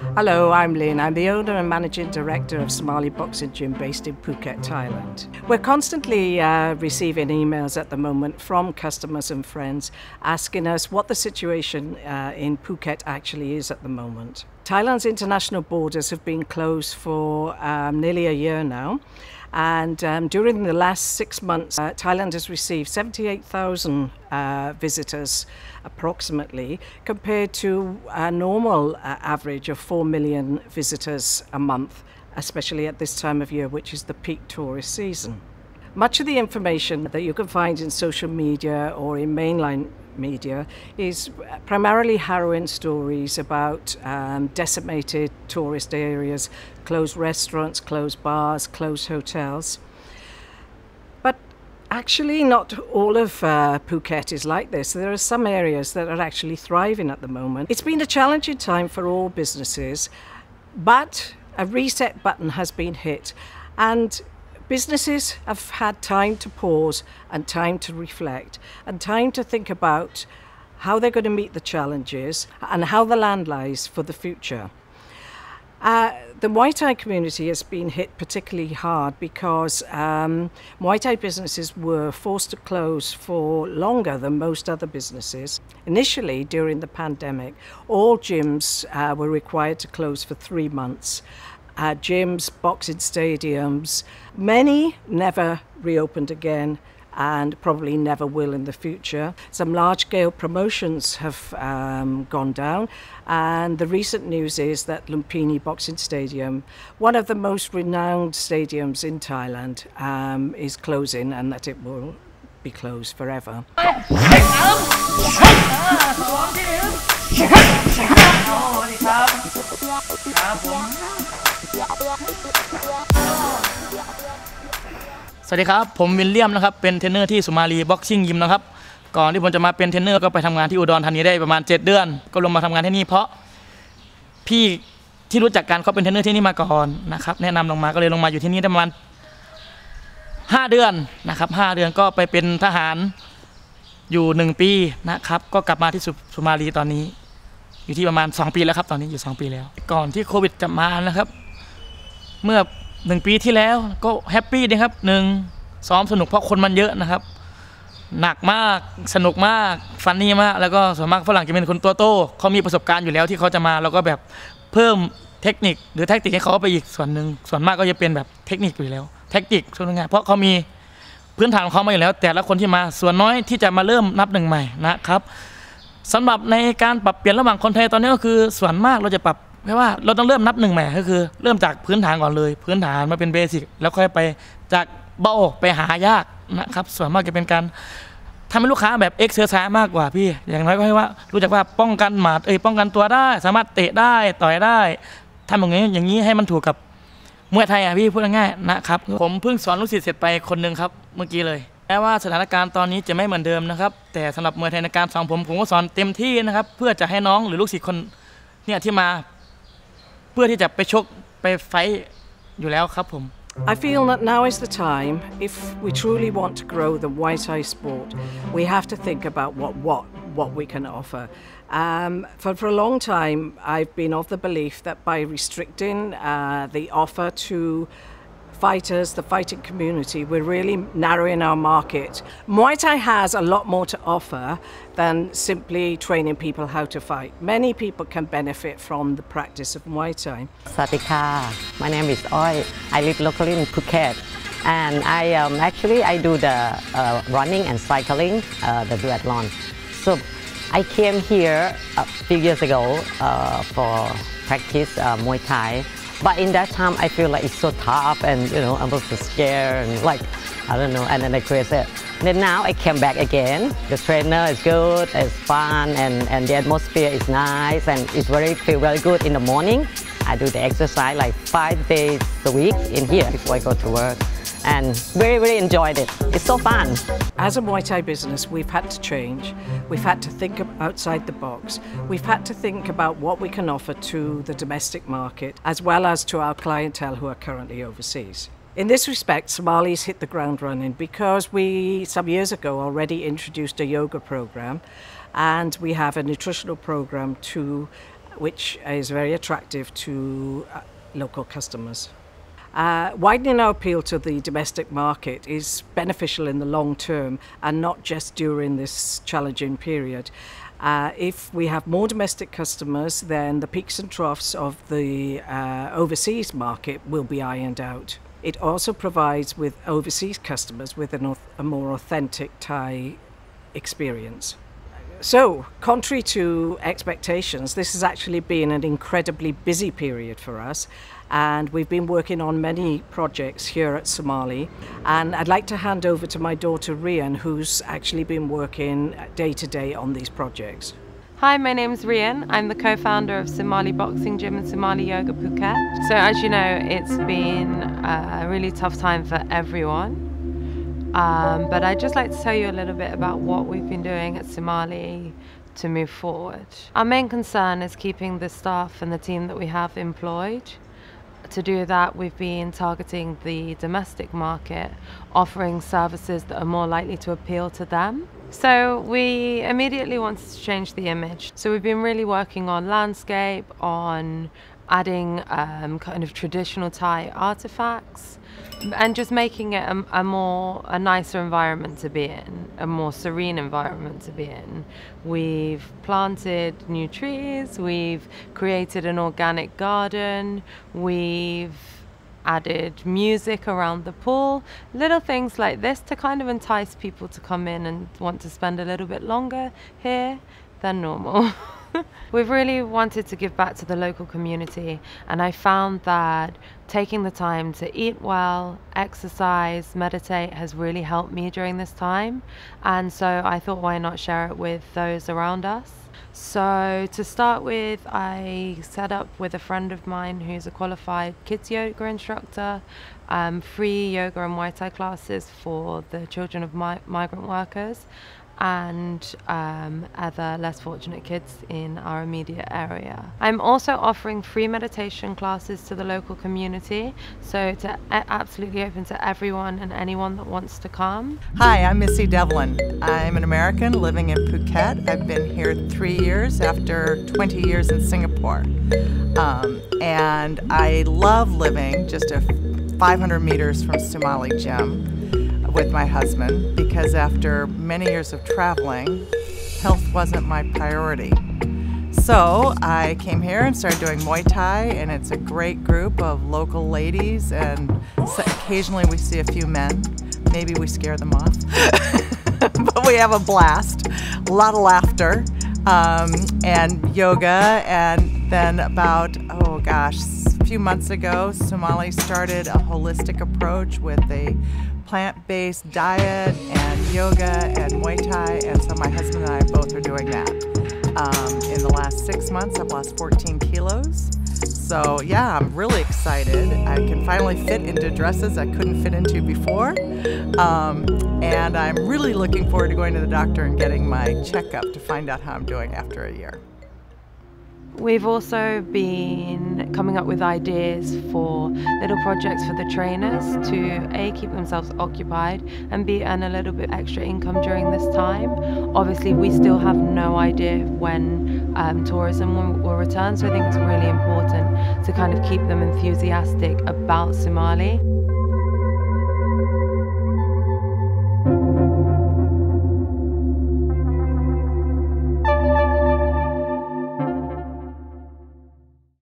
Hello, I'm Lynn. I'm the owner and managing director of Somali Boxing Gym based in Phuket, Thailand. We're constantly receiving emails at the moment from customers and friends asking us what the situation in Phuket actually is at the moment. Thailand's international borders have been closed for nearly a year now. And during the last 6 months, Thailand has received 78,000 visitors approximately, compared to a normal average of 4 million visitors a month, especially at this time of year, which is the peak tourist season. Much of the information that you can find in social media or in mainline media is primarily harrowing stories about decimated tourist areas, closed restaurants, closed bars, closed hotels. But actually not all of Phuket is like this. There are some areas that are actually thriving at the moment. It's been a challenging time for all businesses, but a reset button has been hit, and businesses have had time to pause and time to reflect and time to think about how they're going to meet the challenges and how the land lies for the future. The Muay Thai community has been hit particularly hard because Muay Thai businesses were forced to close for longer than most other businesses. Initially, during the pandemic, all gyms were required to close for 3 months. Gyms, boxing stadiums, many never reopened again and probably never will in the future. Some large-scale promotions have gone down, and the recent news is that Lumpini Boxing Stadium, one of the most renowned stadiums in Thailand, is closing, and that it will be closed forever. สวัสดีครับผมวิลเลียมนะครับเป็นเทรนเนอร์ที่สุมาลีบ็อกซิ่งยิมนะครับก่อนที่ผมจะมาเป็นเทรนเนอร์ก็ไปทำงานที่อุดรธานีได้ประมาณ7 เดือนก็ลงมาทำงานที่นี่เพราะพี่ที่รู้จักกันเขาเป็นเทรนเนอร์ที่นี่มาก่อนนะครับแนะนำลงมาก็เลยลงมาอยู่ที่นี่ได้ประมาณ5 เดือนนะครับ5 เดือนก็ไปเป็นทหารอยู่1 ปีนะครับก็กลับมาที่สุมาลีตอนนี้อยู่ที่ประมาณ2 ปีแล้วครับตอนนี้อยู่2 ปีแล้วก่อนที่โควิดจะมานะครับเมื่อ1 ปีที่แล้วก็แฮปปี้ดีครับซ้อมสนุกเพราะคนมันเยอะนะครับหนักมากสนุกมากฟันนี่มากแล้วก็ส่วนมากฝรั่งจะเป็นคนตัวโตเขามีประสบการณ์อยู่แล้วที่เขาจะมาแล้วก็แบบเพิ่มเทคนิคหรือแท็กติกให้เขาไปอีกส่วนหนึ่งส่วนมากก็จะเป็นแบบเทคนิคอยู่แล้วแท็กติกส่วนง่ายเพราะเขามีพื้นฐานของเขามาอยู่แล้วแต่ละคนที่มาส่วนน้อยที่จะมาเริ่มนับ1 ใหม่นะครับสำหรับในการปรับเปลี่ยนระหว่างคนไทยตอนนี้ก็คือส่วนมากเราจะปรับแค่ว่าเราต้องเริ่มนับ1 ใหม่ก็คือเริ่มจากพื้นฐานก่อนเลยพื้นฐานมาเป็นเบสิกแล้วค่อยไปจากเบาไปหายากนะครับส่วนมากจะเป็นการทำให้ลูกค้าแบบเอ็กเซอร์ไซส์มากกว่าพี่อย่างน้อยก็ให้ว่ารู้จักว่าป้องกันหมัดป้องกันตัวได้สามารถเตะได้ต่อยได้ทำอย่างนี้ให้มันถูกกับมวยไทยพี่พูดง่ายๆนะครับผมเพิ่งสอนลูกศิษย์เสร็จไปคนหนึ่งครับเมื่อกี้เลยแม้ว่าสถานการณ์ตอนนี้จะไม่เหมือนเดิมนะครับแต่สำหรับมวยไทยในการสอนผมก็สอนเต็มที่นะครับเพื่อจะให้น้องหรือลูกศิษย์คนเนี่ยที่มาเพื่อที่จะไปชกไปไฟท์อยู่แล้วครับผม I feel that now is the time, if we truly want to grow the Muay Thai sport, we have to think about what we can offer. For a long time, I've been of the belief that by restricting the offer to fighters, the fighting community, we're really narrowing our market. Muay Thai has a lot more to offer than simply training people how to fight. Many people can benefit from the practice of Muay Thai. Sawadika. My name is Oi. I live locally in Phuket, and I do the running and cycling, the duathlon. So I came here a few years ago for practice Muay Thai. But in that time, I feel like it's so tough, and I was so scared, and I don't know, and then I quit it. Then now I came back again. The trainer is good, it's fun, and the atmosphere is nice, and it's feel very good in the morning. I do the exercise like 5 days a week in here before I go to work, and very enjoyed it. It's so fun. As a Muay Thai business, we've had to change. We've had to think outside the box. We've had to think about what we can offer to the domestic market, as well as to our clientele who are currently overseas. In this respect, Somali's hit the ground running because we, some years ago, already introduced a yoga program, and we have a nutritional program to which is very attractive to local customers. Widening our appeal to the domestic market is beneficial in the long term and not just during this challenging period. If we have more domestic customers, then the peaks and troughs of the overseas market will be ironed out. It also provides with overseas customers with a more authentic Thai experience. So, contrary to expectations, this has actually been an incredibly busy period for us, and we've been working on many projects here at Somali. And I'd like to hand over to my daughter Rian, who's actually been working day to day on these projects. Hi, my name's Rian. I'm the co-founder of Somali Boxing Gym and Somali Yoga Phuket. So as you know, it's been a really tough time for everyone. But I'd just like to tell you a little bit about what we've been doing at Somali to move forward. Our main concern is keeping the staff and the team that we have employed. To do that, we've been targeting the domestic market, offering services that are more likely to appeal to them. So we immediately wanted to change the image. So we've been really working on landscape, on adding kind of traditional Thai artifacts, and just making it a nicer environment to be in, a more serene environment to be in. We've planted new trees, we've created an organic garden, we've added music around the pool, little things like this to kind of entice people to come in and want to spend a little bit longer here than normal. We've really wanted to give back to the local community, and I found that taking the time to eat well, exercise, meditate has really helped me during this time, and so I thought, why not share it with those around us? So to start with, I set up with a friend of mine who's a qualified kids yoga instructor, free yoga and Muay Thai classes for the children of migrant workers and other less fortunate kids in our immediate area. I'm also offering free meditation classes to the local community, so to absolutely open to everyone and anyone that wants to come. Hi, I'm Missy Devlin. I'm an American living in Phuket. I've been here 3 years after 20 years in Singapore. And I love living just 500 meters from Somali Gym with my husband, because after many years of traveling, health wasn't my priority. So I came here and started doing Muay Thai, and it's a great group of local ladies, and occasionally we see a few men. Maybe we scare them off, but we have a blast, a lot of laughter, and yoga. And then about, a few months ago, Somali started a holistic approach with a plant-based diet and yoga and Muay Thai, and so my husband and I both are doing that. In the last 6 months, I've lost 14 kilos. So yeah, I'm really excited. I can finally fit into dresses I couldn't fit into before. And I'm really looking forward to going to the doctor and getting my checkup to find out how I'm doing after a year. We've also been coming up with ideas for little projects for the trainers to A, keep themselves occupied, and B, earn a little bit extra income during this time. Obviously, we still have no idea when tourism will return, so I think it's really important to kind of keep them enthusiastic about Somali.